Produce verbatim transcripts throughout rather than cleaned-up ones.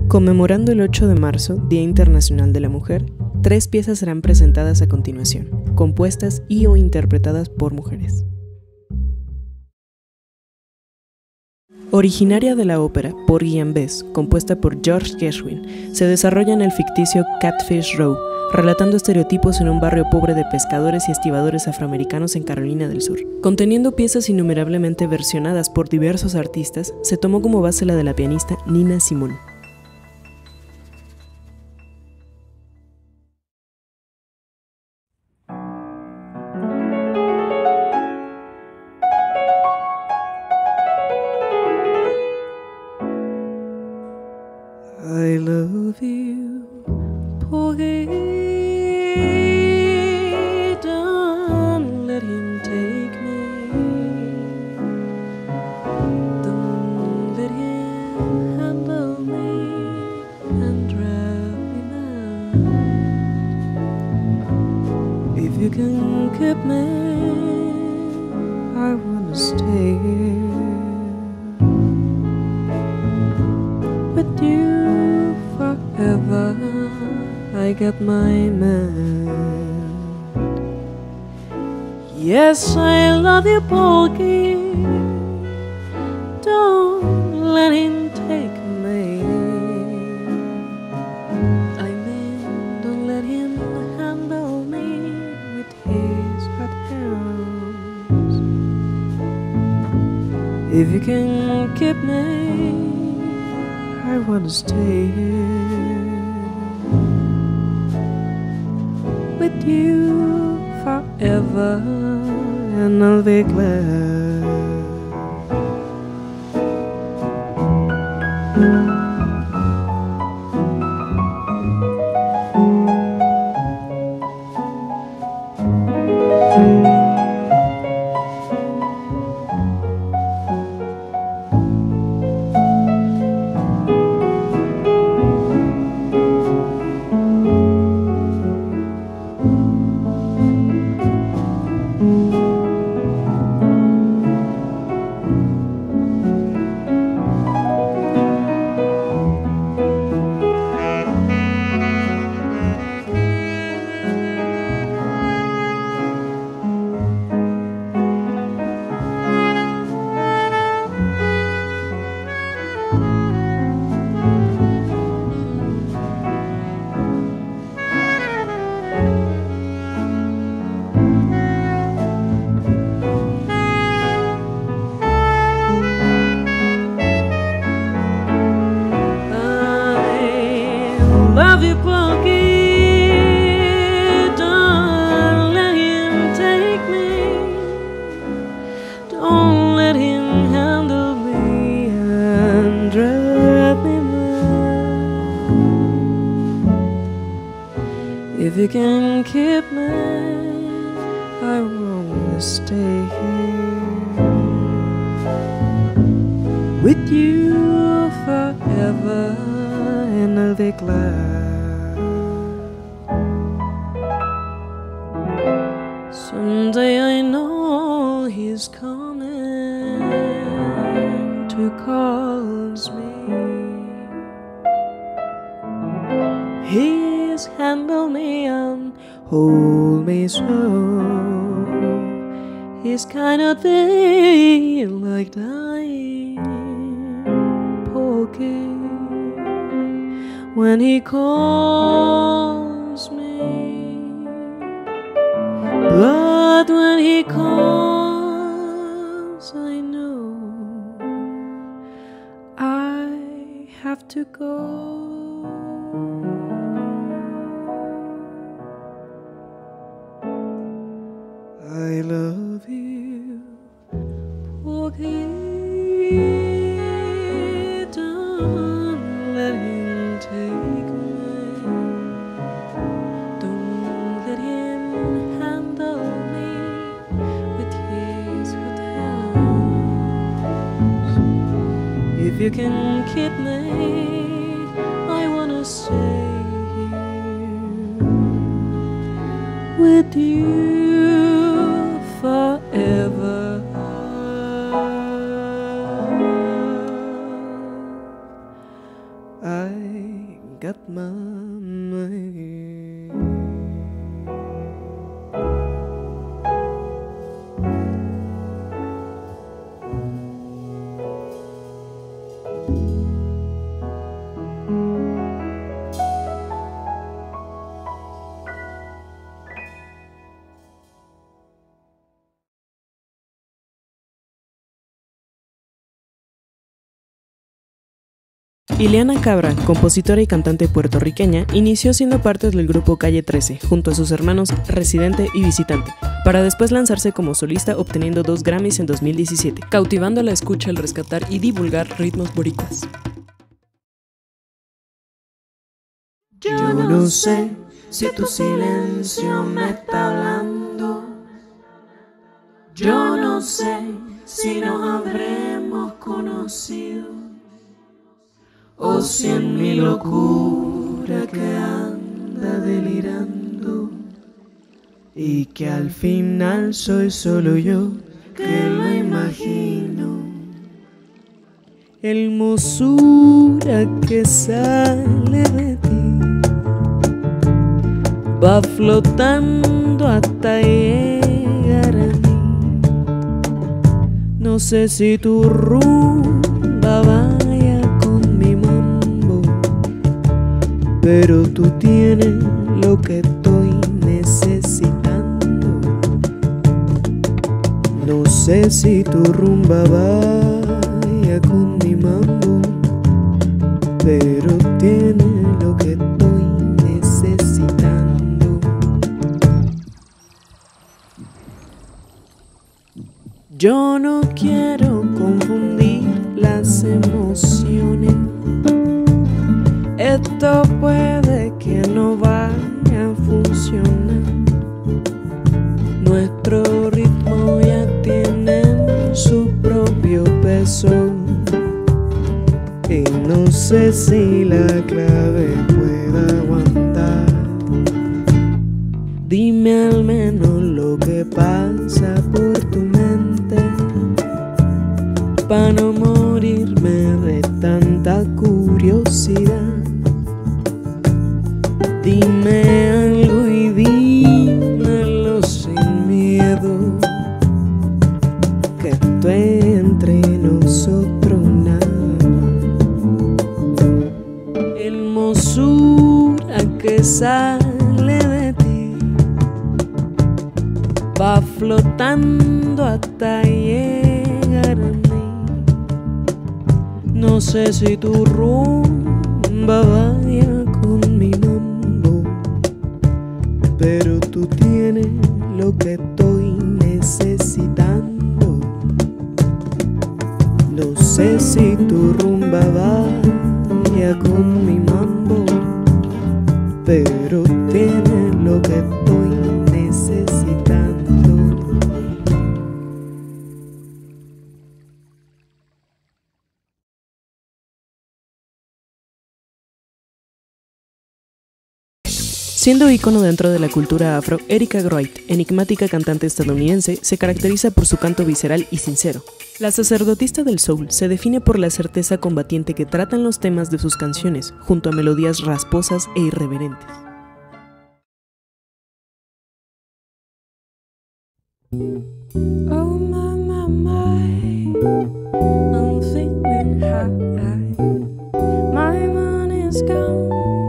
Conmemorando el ocho de marzo, Día Internacional de la Mujer, tres piezas serán presentadas a continuación, compuestas y o interpretadas por mujeres. Originaria de la ópera Porgy and Bess, compuesta por George Gershwin, se desarrolla en el ficticio Catfish Row, relatando estereotipos en un barrio pobre de pescadores y estibadores afroamericanos en Carolina del Sur. Conteniendo piezas innumerablemente versionadas por diversos artistas, se tomó como base la de la pianista Nina Simone. I love you, Porgy, don't let him take me, don't let him handle me and drive me mad. If you can keep me, I wanna stay here with you. Forever, I got my man. Yes, I love you, Porgy. Don't let him take me. I mean, don't let him handle me with his hot hands. If you can keep me, I wanna stay here with you forever, and I'll be glad. Love you, Porgy, don't let him take me, don't let him handle me and drive me mad. If you can keep me, I wanna stay here with you forever, and I'll be glad. Someday I know he's coming to calls me. He's handle me and hold me so. He's kind of feel like dying, Porgy, when he calls me. But when he calls, I know I have to go. I love you, Porgy, don't let him take me, don't let him handle me with his hot hands. If you can keep me, I wanna stay here with you forever. I my mind. Ileana Cabra, compositora y cantante puertorriqueña, inició siendo parte del grupo Calle trece, junto a sus hermanos Residente y Visitante, para después lanzarse como solista obteniendo dos Grammys en dos mil diecisiete, cautivando la escucha al rescatar y divulgar ritmos boricuas. Yo no sé si tu silencio me está hablando. Yo no sé si nos habremos conocido, o si en mi locura que anda delirando, y que al final soy solo yo que lo imagino. Hermosura que sale de ti va flotando hasta llegar a mí. No sé si tu rumba vaya con mi mambo, pero tú tienes lo que estoy necesitando. No sé si tu rumba vaya con mi mambo, pero tiene lo que estoy necesitando. Yo no quiero confundir las emociones. Esto puede que no vaya a funcionar. Nuestro ritmo ya tiene su propio peso, y no sé si la clave pueda aguantar. Dime al menos lo que pasa por tu mente, para no morirme de tanta curiosidad. Dime algo y dímelo sin miedo, que esto entre nosotros nada. Hermosura que sale de ti va flotando hasta llegar a mí. No sé si tu rumba vaya con mi mambo, pero tú tienes lo que estoy necesitando. No sé si tu rumba vaya con mi mambo, pero tiene lo que estoy necesitando. Siendo ícono dentro de la cultura afro, Erika Wright, enigmática cantante estadounidense, se caracteriza por su canto visceral y sincero. La sacerdotisa del soul se define por la certeza combatiente que tratan los temas de sus canciones, junto a melodías rasposas e irreverentes. Oh my, my, my, I'm feeling high. My money's gone.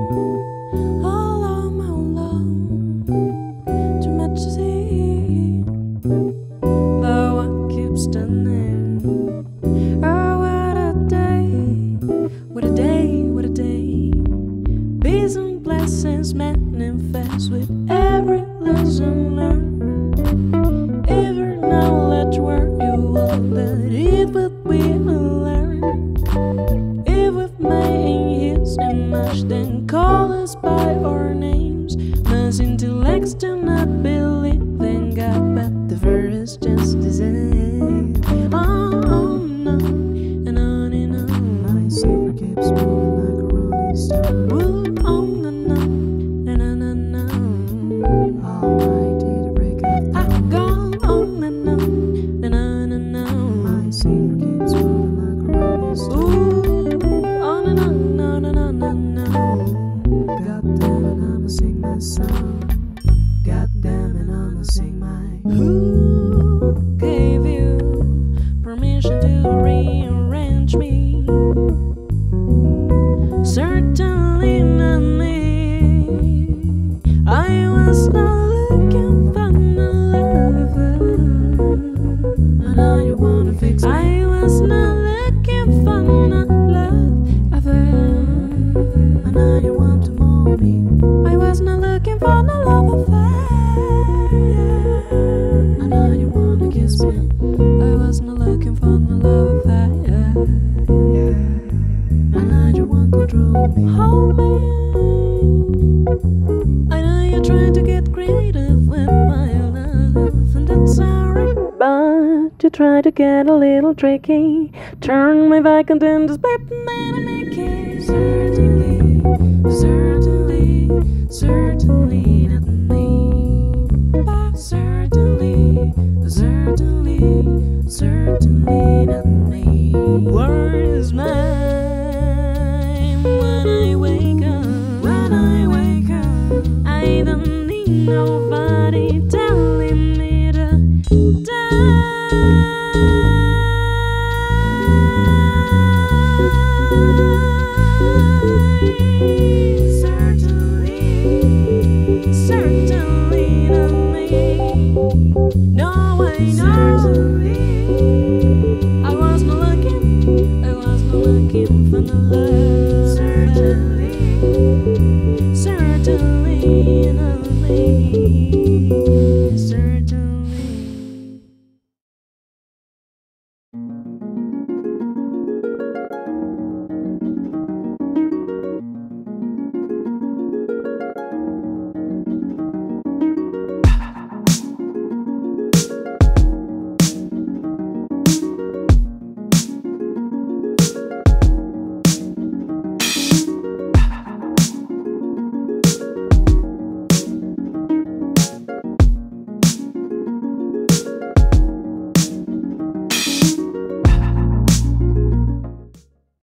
Manifest with every lesson learned, every knowledge where you will that it will be learned. If we've made his image, then call us by our names. Most intellects do not believe in God, but the verse just the same. Oh, oh no, and on and on. My savior keeps moving like a rolling stone. Ooh, oh no, no. Keeps to fix me. I was not looking for no love affair, and now you want to mold me. I was not looking for no love affair, and now you want to kiss me. I was not looking for no love affair, and now you want to control me. Hold me. I know you're trying to get creative with my love, and that's alright. But you try to get a little tricky. Turn my back and then just bite me to make it. Certainly, certainly, certainly not me. But certainly, certainly, certainly not me. Word